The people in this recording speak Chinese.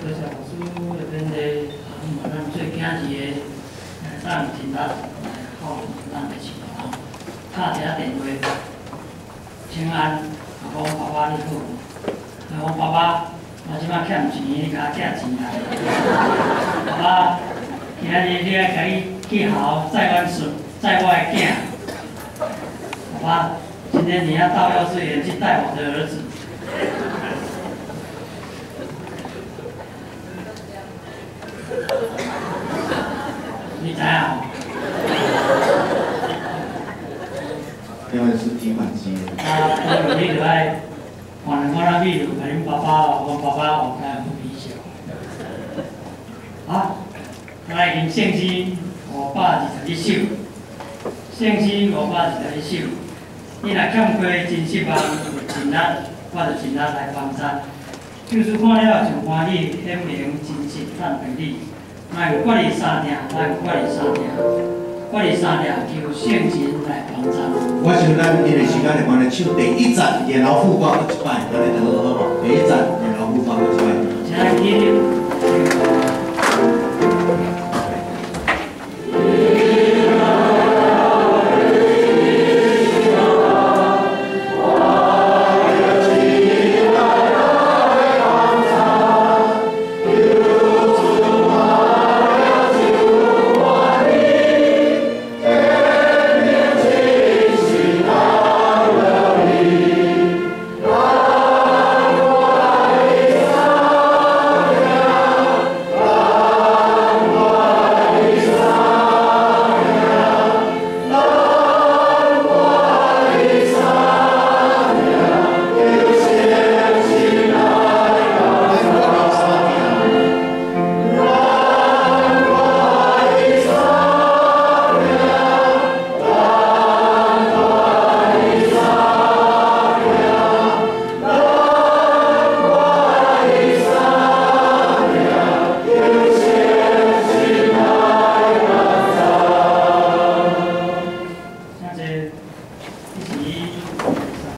多谢老师那边的咱最惊喜的，咱真力好，咱的饲啊，打一个电话，请安，讲爸爸你好，讲爸爸，我即摆欠钱，你甲我借钱来。爸爸，今日你爱甲你去好，载阮孙，载我的囝。爸爸，今天你要到幼稚园去带我的儿子。 你知啊？ 因为是提款机。 啊，你就爱换我那秘鲁，甲恁爸爸哦，阮爸爸哦，甲有比较。啊，来用现金521首，现金521首。你若欠过真10万，尽力，我就尽力来帮衬。就是看了真欢喜，显明真实赞美你。 卖有决定三定，卖有决定三定，决定三定求圣神来帮助。 我想咱因为时间的关系，唱第一站，然后副歌一摆，安尼就好好嘛。第一站，然后副歌一摆。 请你